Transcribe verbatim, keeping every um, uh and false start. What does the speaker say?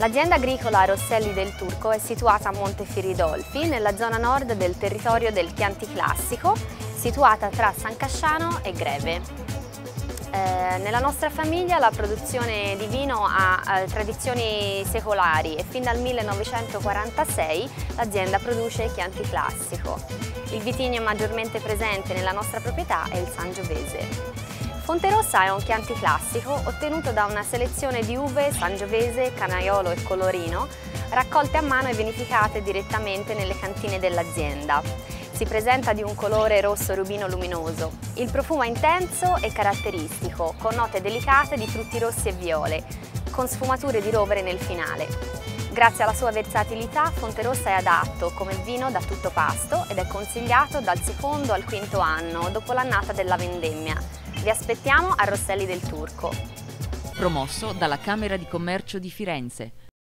L'azienda agricola Rosselli del Turco è situata a Montefiridolfi, nella zona nord del territorio del Chianti Classico, situata tra San Casciano e Greve. Eh, nella nostra famiglia la produzione di vino ha eh, tradizioni secolari e fin dal millenovecentoquarantasei l'azienda produce Chianti Classico. Il vitigno maggiormente presente nella nostra proprietà è il Sangiovese. Fonterossa è un Chianti classico ottenuto da una selezione di uve Sangiovese, Canaiolo e Colorino, raccolte a mano e vinificate direttamente nelle cantine dell'azienda. Si presenta di un colore rosso rubino luminoso. Il profumo è intenso e caratteristico, con note delicate di frutti rossi e viole, con sfumature di rovere nel finale. Grazie alla sua versatilità, Fonterossa è adatto come vino da tutto pasto ed è consigliato dal secondo al quinto anno, dopo l'annata della vendemmia. Vi aspettiamo a Rosselli del Turco. Promosso dalla Camera di Commercio di Firenze.